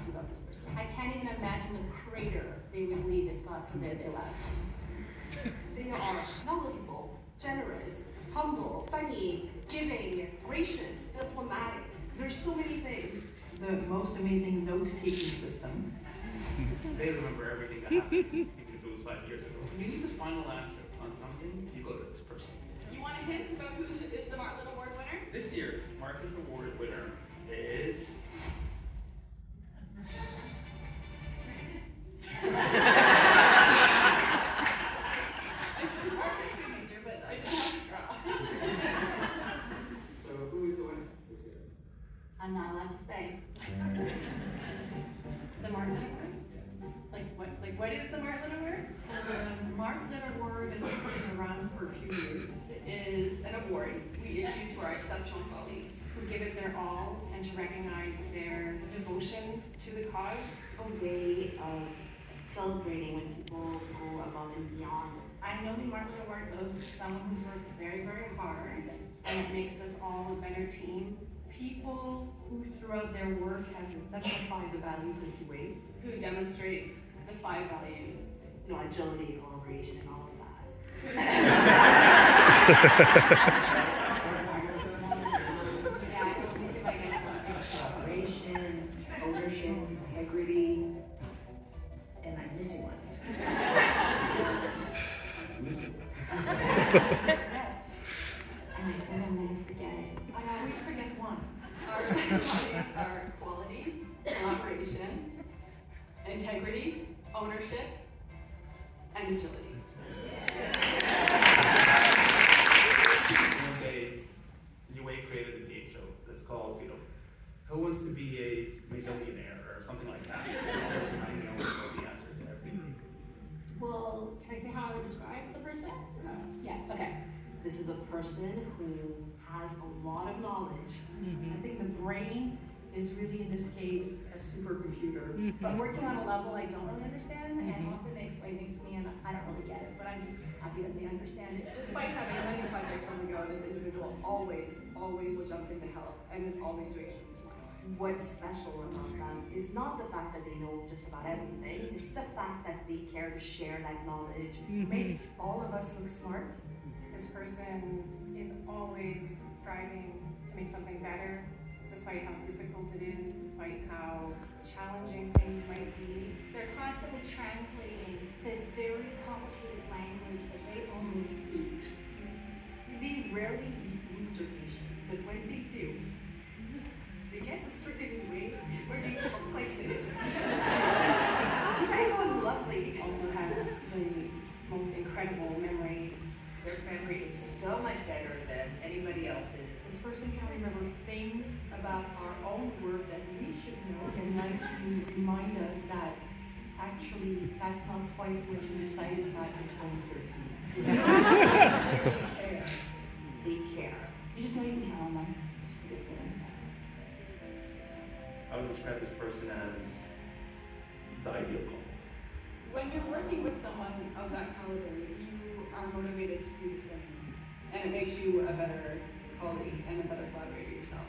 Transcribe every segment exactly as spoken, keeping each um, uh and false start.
do about this person. I can't even imagine the crater they would leave if, God forbid, they left. They are knowledgeable, generous, humble, funny, giving, gracious, diplomatic. There's so many things. The most amazing note-taking system. They remember everything that happened, even if it was five years ago. When you need the final answer on something, you go to this person. You want a hint about who is the Martlet Award winner? This year's Martlet Award winner is... I chose artistry major, but I didn't have to draw. So who is the winner this year? I'm not allowed to say. The Martlet Award? Like what? Like what is the Martlet Award? So the Martlet Award has been around for a few years. It is an award we issue to our exceptional colleagues who give it their all and to recognize their devotion to the cause. A way of celebrating when people go above and beyond. I know the Martlet Award goes to someone who's worked very, very hard, and it makes us all a better team. People who throughout their work have exemplified the values of U A, Who demonstrates the five values. You know, agility, collaboration, and all of that. Yeah, I hope we see if I get one. Collaboration, ownership, integrity, and I'm missing one. Missing. And I think I'm going to forget it. I always forget one. Our values are quality, collaboration, integrity, ownership, and agility. One day, U A created a game show that's called, you know, Who Wants to Be a Millionaire or something like that. This person I know what the answer to everything. Well, can I say how I would describe the person? Yes, okay. This is a person who has a lot of knowledge. I think the brain is really, in this case, a supercomputer. But working on a level I don't really understand, and often they explain things to me and I don't really get it, but I'm just happy that they understand it. Despite having many projects on the go, this individual always, always will jump in to help and is always doing it with a smile. What's special about them is not the fact that they know just about everything, it's the fact that they care to share that knowledge. It makes all of us look smart. This person is always striving to make something better, despite how difficult it is, despite how challenging things might be. They're constantly translating this very complicated language that they only speak. They rarely lose their patience, but when they do, they get a certain way where they talk like this. Which I know is lovely. Also have the most incredible memory. Their memory is so much better than anybody else's. This person can remember things about our own work that we should know and nicely remind us that actually that's not quite what you decided back in twenty thirteen. They care. They care. You just know you can count on them. It's just a good feeling. I would describe this person as the ideal couple. When you're working with someone of that caliber, you are motivated to do the same. And it makes you a better colleague and a better collaborator yourself.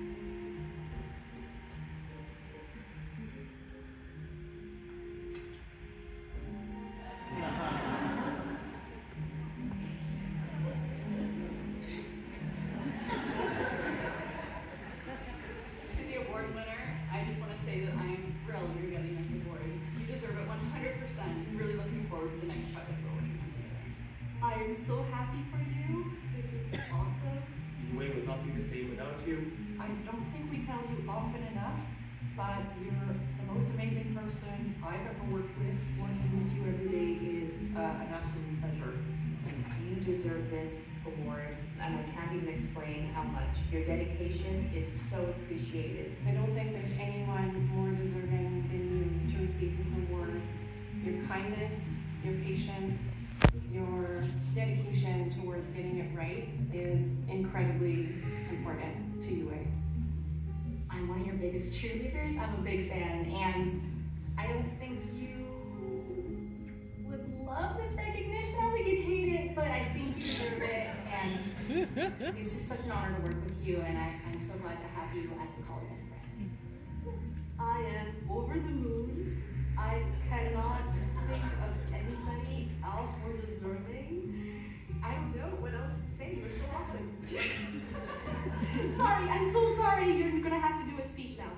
To the award winner, I just want to say that I am thrilled you're getting this award. You deserve it one hundred percent. I'm really looking forward to the next project we're working on together. I am so happy for you. This is awesome. U A would not be the same without you. I don't think we tell you often enough, but you're the most amazing person I've ever worked with. Working with you every day is uh, an absolute pleasure. You deserve this award, and I can't even explain how much. Your dedication is so appreciated. I don't think there's anyone more deserving than you to receive this award. Your kindness, your patience, your dedication towards getting it right is incredibly important to U A. I'm one of your biggest cheerleaders. I'm a big fan, and I don't think you would love this recognition. I think you'd hate it, but I think you deserve it, and it's just such an honor to work with you, and I, I'm so glad to have you as a colleague and friend. I am over the moon. I cannot think of anybody else more deserving. I don't know what else to say. You're so awesome. Sorry, I'm so sorry. You're gonna have to do a speech now.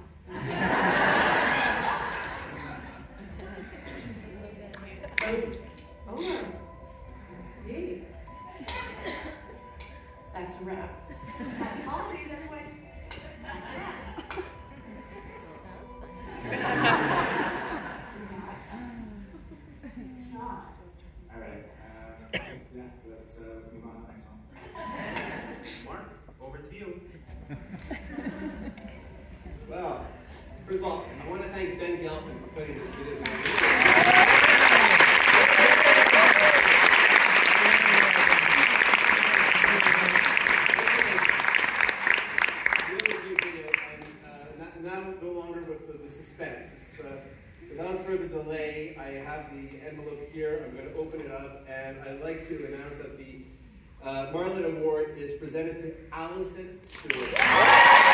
So, over. Yay. That's a wrap. Happy holidays, everyone. That's a wrap. All right. Uh, yeah, let's, uh, let's move on to the next one. Mark, over to you. Well, first of all, I want to thank Ben Gelfand for putting this video together. Now, no longer with the, the suspense. It's, uh, without further delay, I have the envelope here. I'm going to open it up, and I'd like to announce that the uh, Martlet Award is presented to Allison Stewart.